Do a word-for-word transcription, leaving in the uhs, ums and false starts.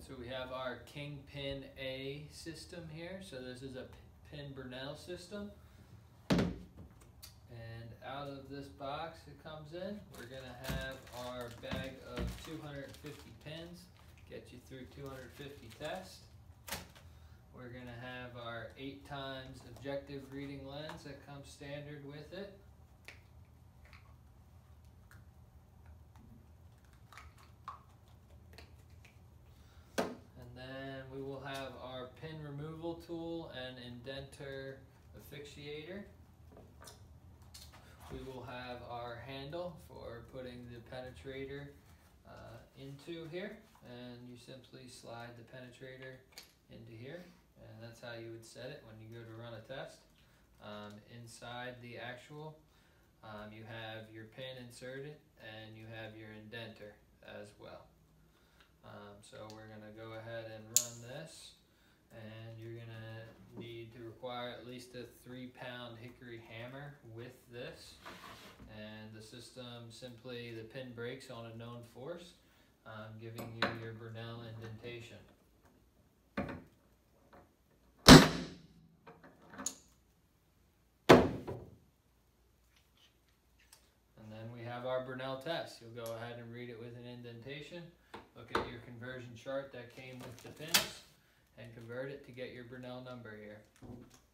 So we have our Kingpin A system here. So this is a pin Burnell system. And out of this box it comes in, we're gonna have our bag of two hundred fifty pins, get you through two hundred fifty tests. We're gonna have our eight times objective reading lens that comes standard with it. And then we will have our pin removal tool and indenter asphyxiator. We will have our handle for putting the penetrator uh, into here, and you simply slide the penetrator into here, and that's how you would set it when you go to run a test. Um, inside the actual, um, you have your pin inserted and you have your indenter as well. Um, so we're going to go ahead and run this, and you're going to need to require at least a three pound hickory hammer with this, and the system simply, the pin breaks on a known force, um, giving you your Burnell indentation. And then we have our Burnell test. You'll go ahead and read it with an indentation, look at your conversion chart that came with the pins, and convert it to get your Burnell number here.